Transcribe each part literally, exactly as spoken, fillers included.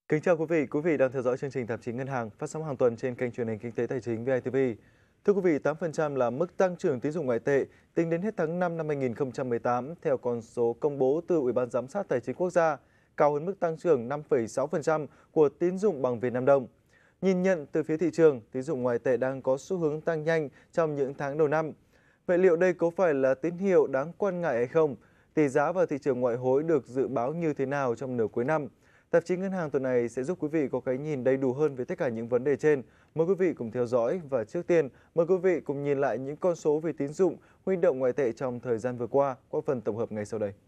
Kính chào quý vị, quý vị đang theo dõi chương trình Tạp chí Ngân hàng phát sóng hàng tuần trên kênh truyền hình Kinh tế Tài chính vê i tê vê. Thưa quý vị, tám phần trăm là mức tăng trưởng tín dụng ngoại tệ tính đến hết tháng năm năm hai nghìn không trăm mười tám theo con số công bố từ Ủy ban Giám sát Tài chính Quốc gia, cao hơn mức tăng trưởng năm phẩy sáu phần trăm của tín dụng bằng Việt Nam đồng. Nhìn nhận từ phía thị trường, tín dụng ngoại tệ đang có xu hướng tăng nhanh trong những tháng đầu năm. Vậy liệu đây có phải là tín hiệu đáng quan ngại hay không? Tỷ giá và thị trường ngoại hối được dự báo như thế nào trong nửa cuối năm? Tạp chí Ngân hàng tuần này sẽ giúp quý vị có cái nhìn đầy đủ hơn về tất cả những vấn đề trên. Mời quý vị cùng theo dõi và trước tiên, mời quý vị cùng nhìn lại những con số về tín dụng, huy động ngoại tệ trong thời gian vừa qua qua phần tổng hợp ngay sau đây.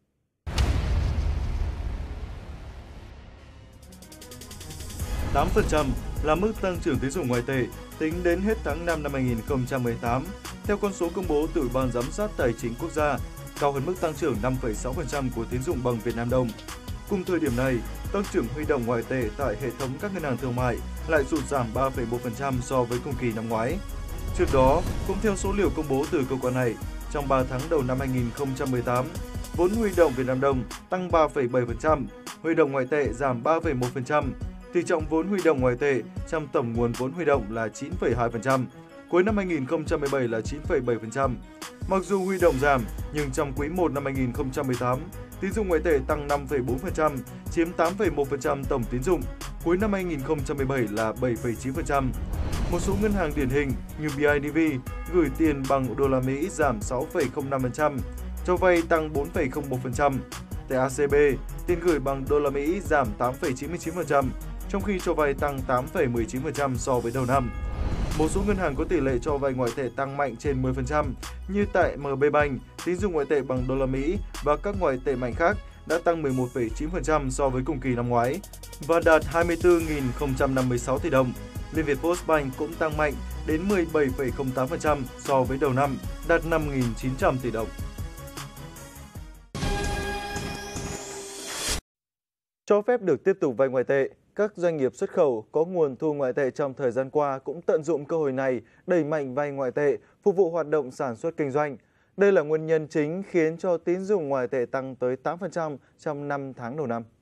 tám phần trăm là mức tăng trưởng tín dụng ngoại tệ tính đến hết tháng năm năm hai nghìn không trăm mười tám theo con số công bố từ Ủy ban Giám sát Tài chính Quốc gia, cao hơn mức tăng trưởng năm phẩy sáu phần trăm của tín dụng bằng Việt Nam đồng. Cùng thời điểm này, tăng trưởng huy động ngoại tệ tại hệ thống các ngân hàng thương mại lại sụt giảm ba phẩy một phần trăm so với cùng kỳ năm ngoái. Trước đó, cũng theo số liệu công bố từ cơ quan này, trong ba tháng đầu năm hai nghìn không trăm mười tám, vốn huy động Việt Nam đồng tăng ba phẩy bảy phần trăm, huy động ngoại tệ giảm ba phẩy một phần trăm. Tỷ trọng vốn huy động ngoại tệ trong tổng nguồn vốn huy động là chín phẩy hai phần trăm, cuối năm hai nghìn không trăm mười bảy là chín phẩy bảy phần trăm. Mặc dù huy động giảm, nhưng trong quý một năm hai nghìn không trăm mười tám, tín dụng ngoại tệ tăng năm phẩy bốn phần trăm, chiếm tám phẩy một phần trăm tổng tín dụng, cuối năm hai nghìn không trăm mười bảy là bảy phẩy chín phần trăm. Một số ngân hàng điển hình như bê i đê vê gửi tiền bằng đô la Mỹ giảm sáu phẩy không năm phần trăm, cho vay tăng bốn phẩy không một phần trăm. Tại a xê bê, tiền gửi bằng đô la Mỹ giảm tám phẩy chín mươi chín phần trăm, trong khi cho vay tăng tám phẩy mười chín phần trăm so với đầu năm. Một số ngân hàng có tỷ lệ cho vay ngoại tệ tăng mạnh trên mười phần trăm, như tại em bê Bank, tín dụng ngoại tệ bằng đô la Mỹ và các ngoại tệ mạnh khác đã tăng mười một phẩy chín phần trăm so với cùng kỳ năm ngoái và đạt hai mươi tư nghìn không trăm năm mươi sáu tỷ đồng. Liên Việt Postbank cũng tăng mạnh đến mười bảy phẩy không tám phần trăm so với đầu năm, đạt năm nghìn chín trăm tỷ đồng. Cho phép được tiếp tục vay ngoại tệ, các doanh nghiệp xuất khẩu có nguồn thu ngoại tệ trong thời gian qua cũng tận dụng cơ hội này đẩy mạnh vay ngoại tệ, phục vụ hoạt động sản xuất kinh doanh. Đây là nguyên nhân chính khiến cho tín dụng ngoại tệ tăng tới tám phần trăm trong năm tháng đầu năm.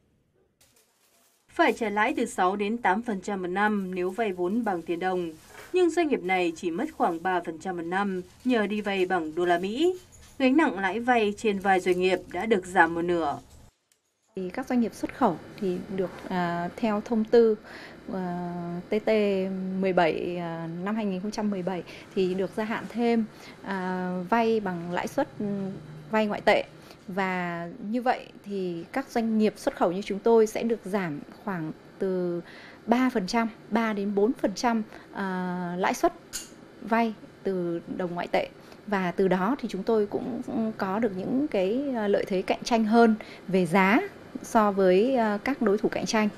Phải trả lãi từ sáu đến tám phần trăm một năm nếu vay vốn bằng tiền đồng, nhưng doanh nghiệp này chỉ mất khoảng ba phần trăm một năm nhờ đi vay bằng đô la Mỹ. Gánh nặng lãi vay trên vai doanh nghiệp đã được giảm một nửa. Các doanh nghiệp xuất khẩu thì được à, theo thông tư à, T T mười bảy à, năm hai nghìn không trăm mười bảy thì được gia hạn thêm à, vay bằng lãi suất vay ngoại tệ, và như vậy thì các doanh nghiệp xuất khẩu như chúng tôi sẽ được giảm khoảng từ ba phần trăm, ba đến bốn phần trăm à, lãi suất vay từ đồng ngoại tệ. Và từ đó thì chúng tôi cũng có được những cái lợi thế cạnh tranh hơn về giá so với các đối thủ cạnh tranh.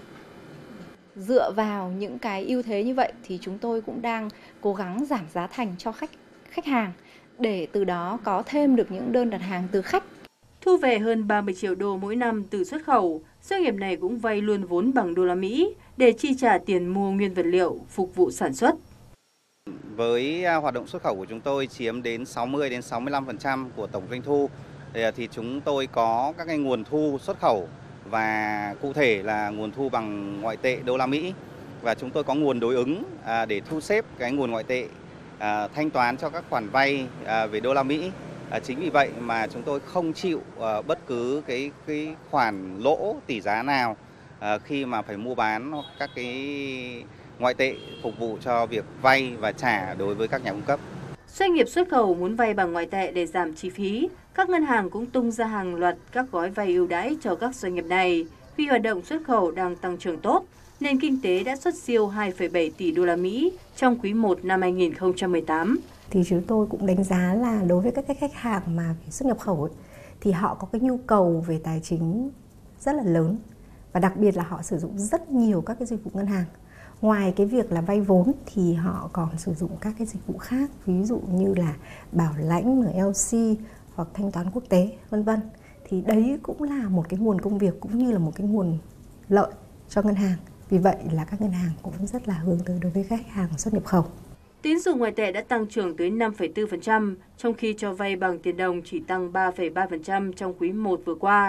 Dựa vào những cái ưu thế như vậy thì chúng tôi cũng đang cố gắng giảm giá thành cho khách khách hàng để từ đó có thêm được những đơn đặt hàng từ khách. Thu về hơn ba mươi triệu đô mỗi năm từ xuất khẩu, doanh nghiệp này cũng vay luôn vốn bằng đô la Mỹ để chi trả tiền mua nguyên vật liệu phục vụ sản xuất. Với hoạt động xuất khẩu của chúng tôi chiếm đến sáu mươi đến sáu mươi lăm phần trăm của tổng doanh thu, thì chúng tôi có các cái nguồn thu xuất khẩu và cụ thể là nguồn thu bằng ngoại tệ đô la Mỹ, và chúng tôi có nguồn đối ứng để thu xếp cái nguồn ngoại tệ thanh toán cho các khoản vay về đô la Mỹ. Chính vì vậy mà chúng tôi không chịu bất cứ cái cái khoản lỗ tỷ giá nào khi mà phải mua bán các cái ngoại tệ phục vụ cho việc vay và trả đối với các nhà cung cấp. Doanh nghiệp xuất khẩu muốn vay bằng ngoại tệ để giảm chi phí, các ngân hàng cũng tung ra hàng loạt các gói vay ưu đãi cho các doanh nghiệp này. Vì hoạt động xuất khẩu đang tăng trưởng tốt, nền kinh tế đã xuất siêu hai phẩy bảy tỷ đô la Mỹ trong quý một năm hai nghìn không trăm mười tám. Thì chúng tôi cũng đánh giá là đối với các khách hàng mà xuất nhập khẩu ấy, thì họ có cái nhu cầu về tài chính rất là lớn, và đặc biệt là họ sử dụng rất nhiều các cái dịch vụ ngân hàng. Ngoài cái việc là vay vốn thì họ còn sử dụng các cái dịch vụ khác, ví dụ như là bảo lãnh, em lờ xê hoặc thanh toán quốc tế, vân vân. Thì đấy cũng là một cái nguồn công việc cũng như là một cái nguồn lợi cho ngân hàng. Vì vậy là các ngân hàng cũng rất là hướng tới đối với khách hàng xuất nhập khẩu. Tín dụng ngoại tệ đã tăng trưởng tới năm phẩy bốn phần trăm, trong khi cho vay bằng tiền đồng chỉ tăng ba phẩy ba phần trăm trong quý một vừa qua.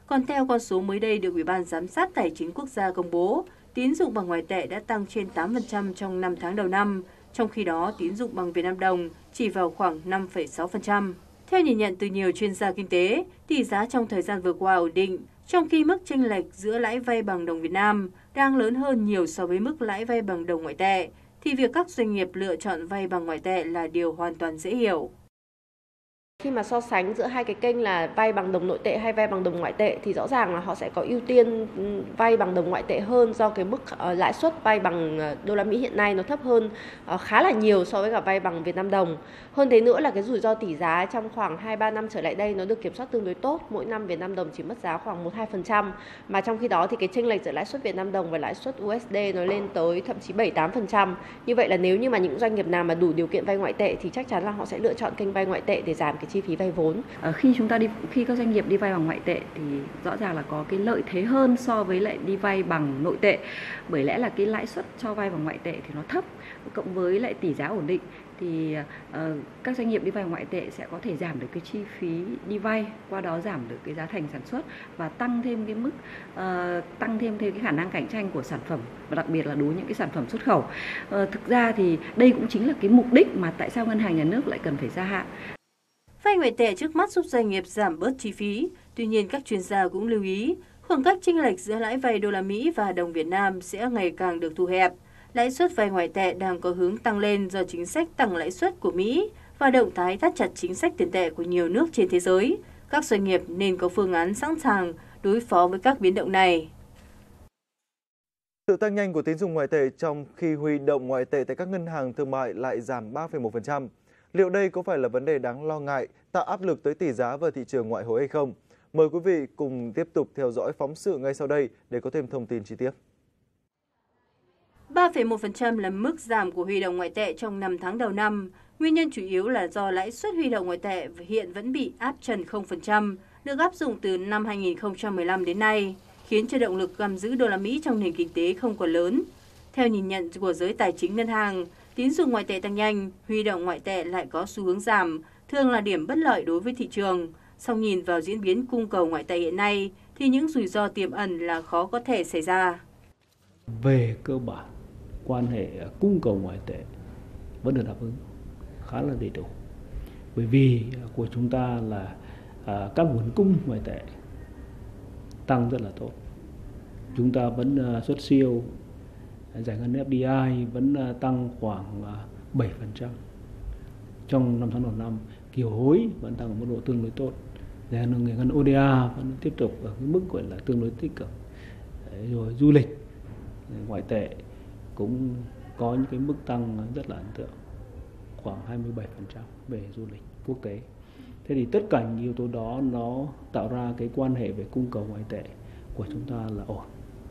Còn theo con số mới đây được Ủy ban Giám sát Tài chính Quốc gia công bố, tín dụng bằng ngoại tệ đã tăng trên tám phần trăm trong năm tháng đầu năm, trong khi đó tín dụng bằng Việt Nam đồng chỉ vào khoảng năm phẩy sáu phần trăm. Theo nhìn nhận từ nhiều chuyên gia kinh tế, tỷ giá trong thời gian vừa qua ổn định, trong khi mức chênh lệch giữa lãi vay bằng đồng Việt Nam đang lớn hơn nhiều so với mức lãi vay bằng đồng ngoại tệ, thì việc các doanh nghiệp lựa chọn vay bằng ngoại tệ là điều hoàn toàn dễ hiểu. Khi mà so sánh giữa hai cái kênh là vay bằng đồng nội tệ hay vay bằng đồng ngoại tệ thì rõ ràng là họ sẽ có ưu tiên vay bằng đồng ngoại tệ hơn, do cái mức lãi suất vay bằng đô la Mỹ hiện nay nó thấp hơn khá là nhiều so với cả vay bằng Việt Nam đồng. Hơn thế nữa là cái rủi ro tỷ giá trong khoảng hai ba năm trở lại đây nó được kiểm soát tương đối tốt, mỗi năm Việt Nam đồng chỉ mất giá khoảng một đến hai phần trăm, mà trong khi đó thì cái chênh lệch giữa lãi suất Việt Nam đồng và lãi suất u ét đê nó lên tới thậm chí bảy đến tám phần trăm. Như vậy là nếu như mà những doanh nghiệp nào mà đủ điều kiện vay ngoại tệ thì chắc chắn là họ sẽ lựa chọn kênh vay ngoại tệ để giảm cái chi phí vay vốn. À, khi chúng ta đi khi các doanh nghiệp đi vay bằng ngoại tệ thì rõ ràng là có cái lợi thế hơn so với lại đi vay bằng nội tệ, bởi lẽ là cái lãi suất cho vay bằng ngoại tệ thì nó thấp, cộng với lại tỷ giá ổn định thì uh, các doanh nghiệp đi vay ngoại tệ sẽ có thể giảm được cái chi phí đi vay, qua đó giảm được cái giá thành sản xuất và tăng thêm cái mức uh, tăng thêm thêm cái khả năng cạnh tranh của sản phẩm, và đặc biệt là đối với những cái sản phẩm xuất khẩu. Uh, thực ra thì đây cũng chính là cái mục đích mà tại sao ngân hàng nhà nước lại cần phải gia hạn. Vay ngoại tệ trước mắt giúp doanh nghiệp giảm bớt chi phí. Tuy nhiên, các chuyên gia cũng lưu ý, khoảng cách chênh lệch giữa lãi vay đô la Mỹ và đồng Việt Nam sẽ ngày càng được thu hẹp. Lãi suất vay ngoại tệ đang có hướng tăng lên do chính sách tăng lãi suất của Mỹ và động thái thắt chặt chính sách tiền tệ của nhiều nước trên thế giới. Các doanh nghiệp nên có phương án sẵn sàng đối phó với các biến động này. Sự tăng nhanh của tín dụng ngoại tệ trong khi huy động ngoại tệ tại các ngân hàng thương mại lại giảm ba phẩy một phần trăm. Liệu đây có phải là vấn đề đáng lo ngại, tạo áp lực tới tỷ giá và thị trường ngoại hối hay không? Mời quý vị cùng tiếp tục theo dõi phóng sự ngay sau đây để có thêm thông tin chi tiết. ba phẩy một phần trăm là mức giảm của huy động ngoại tệ trong năm tháng đầu năm. Nguyên nhân chủ yếu là do lãi suất huy động ngoại tệ hiện vẫn bị áp trần không phần trăm, được áp dụng từ năm hai nghìn không trăm mười lăm đến nay, khiến cho động lực găm giữ đô la Mỹ trong nền kinh tế không còn lớn. Theo nhìn nhận của giới tài chính ngân hàng, tín dụng ngoại tệ tăng nhanh, huy động ngoại tệ lại có xu hướng giảm, thường là điểm bất lợi đối với thị trường. Song nhìn vào diễn biến cung cầu ngoại tệ hiện nay, thì những rủi ro tiềm ẩn là khó có thể xảy ra. Về cơ bản, quan hệ cung cầu ngoại tệ vẫn được đáp ứng khá là đầy đủ. Bởi vì của chúng ta là à, các nguồn cung ngoại tệ tăng rất là tốt. Chúng ta vẫn uh, xuất siêu, giải ngân ép đê i vẫn uh, tăng khoảng uh, bảy phần trăm. Trong năm tháng đầu năm, kiều hối vẫn tăng ở mức độ tương đối tốt. Giải ngân ô đê a vẫn tiếp tục ở cái mức gọi là tương đối tích cực. Đấy, rồi du lịch, ngoại tệ cũng có những cái mức tăng rất là ấn tượng, khoảng hai mươi bảy phần trăm về du lịch quốc tế. Thế thì tất cả những yếu tố đó nó tạo ra cái quan hệ về cung cầu ngoại tệ của chúng ta là ổn.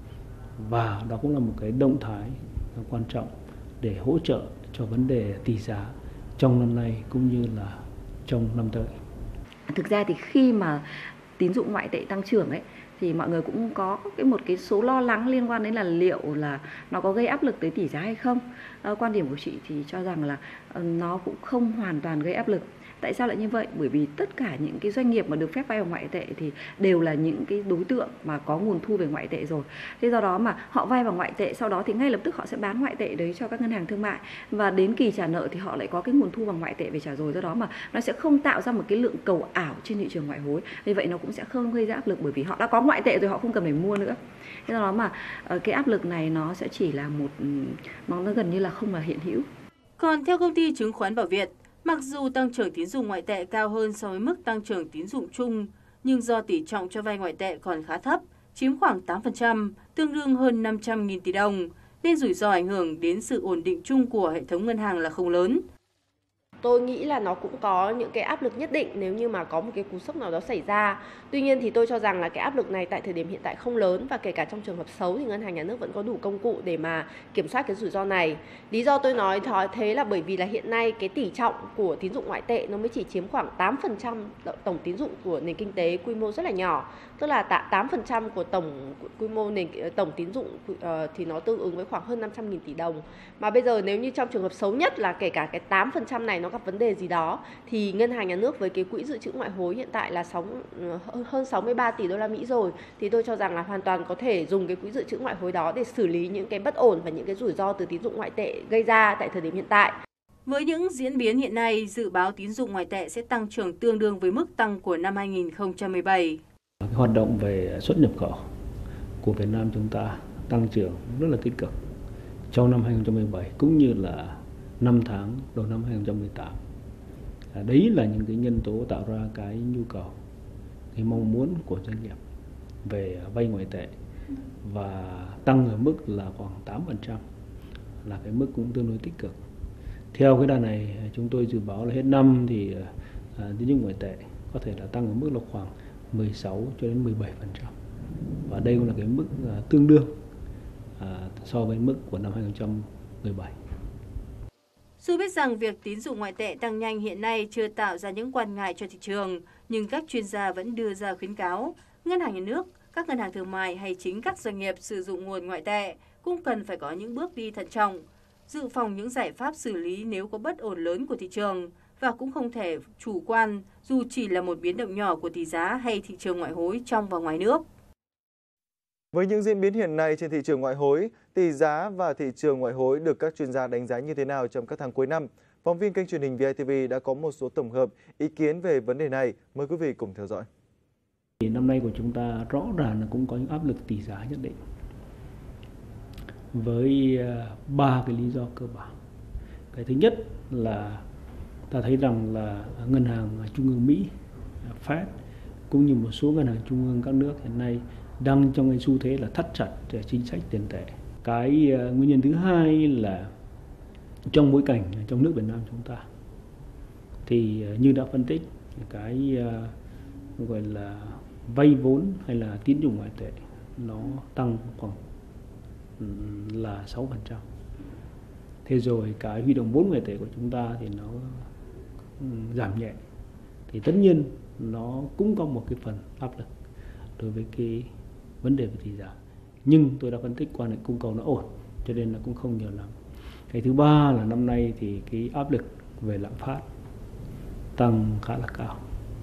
Và đó cũng là một cái động thái quan trọng để hỗ trợ cho vấn đề tỷ giá trong năm nay cũng như là trong năm tới. Thực ra thì khi mà tín dụng ngoại tệ tăng trưởng ấy, thì mọi người cũng có cái một cái số lo lắng liên quan đến là liệu là nó có gây áp lực tới tỷ giá hay không. À, quan điểm của chị thì cho rằng là nó cũng không hoàn toàn gây áp lực. Tại sao lại như vậy? Bởi vì tất cả những cái doanh nghiệp mà được phép vay bằng ngoại tệ thì đều là những cái đối tượng mà có nguồn thu về ngoại tệ rồi. Thế do đó mà họ vay bằng ngoại tệ, sau đó thì ngay lập tức họ sẽ bán ngoại tệ đấy cho các ngân hàng thương mại, và đến kỳ trả nợ thì họ lại có cái nguồn thu bằng ngoại tệ về trả rồi. Do đó mà nó sẽ không tạo ra một cái lượng cầu ảo trên thị trường ngoại hối. Vì vậy nó cũng sẽ không gây ra áp lực, bởi vì họ đã có ngoại tệ rồi, họ không cần phải mua nữa. Thế do đó mà cái áp lực này nó sẽ chỉ là một, nó gần như là không là hiện hữu. Còn theo công ty chứng khoán Bảo Việt, mặc dù tăng trưởng tín dụng ngoại tệ cao hơn so với mức tăng trưởng tín dụng chung, nhưng do tỷ trọng cho vay ngoại tệ còn khá thấp, chiếm khoảng tám phần trăm, tương đương hơn năm trăm nghìn tỷ đồng, nên rủi ro ảnh hưởng đến sự ổn định chung của hệ thống ngân hàng là không lớn. Tôi nghĩ là nó cũng có những cái áp lực nhất định nếu như mà có một cái cú sốc nào đó xảy ra. Tuy nhiên thì tôi cho rằng là cái áp lực này tại thời điểm hiện tại không lớn, và kể cả trong trường hợp xấu thì ngân hàng nhà nước vẫn có đủ công cụ để mà kiểm soát cái rủi ro này. Lý do tôi nói thế là bởi vì là hiện nay cái tỷ trọng của tín dụng ngoại tệ nó mới chỉ chiếm khoảng tám phần trăm tổng tín dụng của nền kinh tế quy mô rất là nhỏ. Tức là tám phần trăm của tổng quy mô nền tổng tín dụng uh, thì nó tương ứng với khoảng hơn năm trăm nghìn tỷ đồng. Mà bây giờ nếu như trong trường hợp xấu nhất là kể cả cái tám phần trăm này nó gặp vấn đề gì đó thì ngân hàng nhà nước với cái quỹ dự trữ ngoại hối hiện tại là sáu, hơn sáu mươi ba tỷ đô la Mỹ rồi, thì tôi cho rằng là hoàn toàn có thể dùng cái quỹ dự trữ ngoại hối đó để xử lý những cái bất ổn và những cái rủi ro từ tín dụng ngoại tệ gây ra tại thời điểm hiện tại. Với những diễn biến hiện nay, dự báo tín dụng ngoại tệ sẽ tăng trưởng tương đương với mức tăng của năm hai nghìn không trăm mười bảy. Cái hoạt động về xuất nhập khẩu của Việt Nam chúng ta tăng trưởng rất là tích cực trong năm hai nghìn không trăm mười bảy cũng như là năm tháng đầu năm hai nghìn không trăm mười tám. À, đấy là những cái nhân tố tạo ra cái nhu cầu, cái mong muốn của doanh nghiệp về vay ngoại tệ và tăng ở mức là khoảng tám phần trăm, là cái mức cũng tương đối tích cực. Theo cái đà này, chúng tôi dự báo là hết năm thì à, tín dụng ngoại tệ có thể là tăng ở mức là khoảng mười sáu cho đến mười bảy phần trăm. Và đây cũng là cái mức à, tương đương à, so với mức của năm hai nghìn không trăm mười bảy. Dù biết rằng việc tín dụng ngoại tệ tăng nhanh hiện nay chưa tạo ra những quan ngại cho thị trường, nhưng các chuyên gia vẫn đưa ra khuyến cáo, ngân hàng nhà nước, các ngân hàng thương mại hay chính các doanh nghiệp sử dụng nguồn ngoại tệ cũng cần phải có những bước đi thận trọng, dự phòng những giải pháp xử lý nếu có bất ổn lớn của thị trường và cũng không thể chủ quan dù chỉ là một biến động nhỏ của tỷ giá hay thị trường ngoại hối trong và ngoài nước. Với những diễn biến hiện nay trên thị trường ngoại hối, tỷ giá và thị trường ngoại hối được các chuyên gia đánh giá như thế nào trong các tháng cuối năm? Phóng viên kênh truyền hình vê i tê vê đã có một số tổng hợp ý kiến về vấn đề này. Mời quý vị cùng theo dõi. Năm nay của chúng ta rõ ràng là cũng có những áp lực tỷ giá nhất định, với ba cái lý do cơ bản. Cái thứ nhất là ta thấy rằng là ngân hàng trung ương Mỹ, Fed cũng như một số ngân hàng trung ương các nước hiện nay đang trong cái xu thế là thắt chặt chính sách tiền tệ. Cái nguyên nhân thứ hai là trong bối cảnh trong nước Việt Nam chúng ta thì như đã phân tích, cái gọi là vay vốn hay là tín dụng ngoại tệ nó tăng khoảng là sáu phần trăm. Thế rồi cái huy động vốn ngoại tệ của chúng ta thì nó giảm nhẹ. Thì tất nhiên nó cũng có một cái phần áp lực đối với cái vấn đề về tỷ giá. Nhưng tôi đã phân tích quan hệ cung cầu nó ổn, cho nên là cũng không nhiều lắm. Cái thứ ba là năm nay thì cái áp lực về lạm phát tăng khá là cao.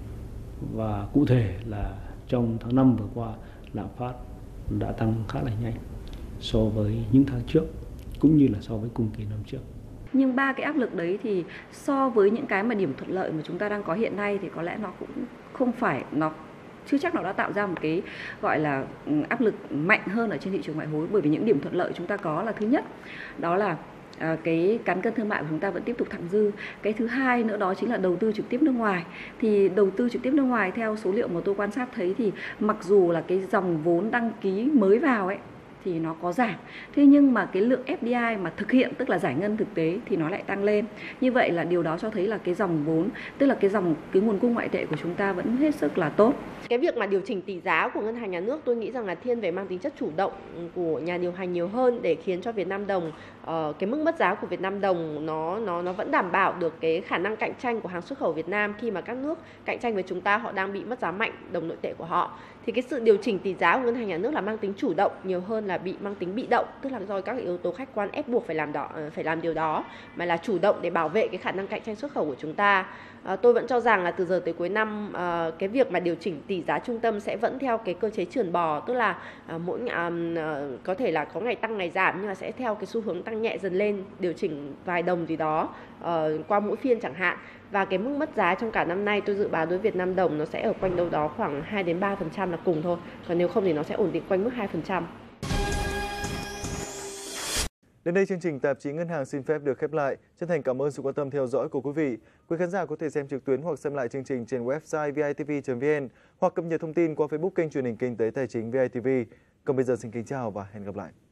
Và cụ thể là trong tháng năm vừa qua, lạm phát đã tăng khá là nhanh so với những tháng trước, cũng như là so với cùng kỳ năm trước. Nhưng ba cái áp lực đấy thì so với những cái mà điểm thuận lợi mà chúng ta đang có hiện nay thì có lẽ nó cũng không phải, nó chưa chắc nó đã tạo ra một cái gọi là áp lực mạnh hơn ở trên thị trường ngoại hối. Bởi vì những điểm thuận lợi chúng ta có là thứ nhất, đó là À, cái cán cân thương mại của chúng ta vẫn tiếp tục thặng dư. Cái thứ hai nữa đó chính là đầu tư trực tiếp nước ngoài. Thì đầu tư trực tiếp nước ngoài theo số liệu mà tôi quan sát thấy thì mặc dù là cái dòng vốn đăng ký mới vào ấy thì nó có giảm. Thế nhưng mà cái lượng ép đê i mà thực hiện, tức là giải ngân thực tế thì nó lại tăng lên. Như vậy là điều đó cho thấy là cái dòng vốn, tức là cái dòng cái nguồn cung ngoại tệ của chúng ta vẫn hết sức là tốt. Cái việc mà điều chỉnh tỷ giá của ngân hàng nhà nước tôi nghĩ rằng là thiên về mang tính chất chủ động của nhà điều hành nhiều hơn, để khiến cho Việt Nam đồng uh, cái mức mất giá của Việt Nam đồng nó nó nó vẫn đảm bảo được cái khả năng cạnh tranh của hàng xuất khẩu Việt Nam khi mà các nước cạnh tranh với chúng ta họ đang bị mất giá mạnh đồng nội tệ của họ. Thì cái sự điều chỉnh tỷ giá của ngân hàng nhà nước là mang tính chủ động nhiều hơn là bị mang tính bị động, tức là do các yếu tố khách quan ép buộc phải làm đó phải làm điều đó, mà là chủ động để bảo vệ cái khả năng cạnh tranh xuất khẩu của chúng ta. À, tôi vẫn cho rằng là từ giờ tới cuối năm à, cái việc mà điều chỉnh tỷ giá trung tâm sẽ vẫn theo cái cơ chế chườn bò, tức là à, mỗi à, có thể là có ngày tăng ngày giảm, nhưng mà sẽ theo cái xu hướng tăng nhẹ dần lên, điều chỉnh vài đồng gì đó à, qua mỗi phiên chẳng hạn. Và cái mức mất giá trong cả năm nay tôi dự báo đối với Việt Nam đồng nó sẽ ở quanh đâu đó khoảng hai đến ba phần trăm là cùng thôi. Còn nếu không thì nó sẽ ổn định quanh mức hai phần trăm. Đến đây chương trình Tạp chí Ngân hàng xin phép được khép lại. Chân thành cảm ơn sự quan tâm theo dõi của quý vị. Quý khán giả có thể xem trực tuyến hoặc xem lại chương trình trên website v i t v chấm v n hoặc cập nhật thông tin qua Facebook kênh truyền hình Kinh tế Tài chính vê i tê vê. Còn bây giờ xin kính chào và hẹn gặp lại.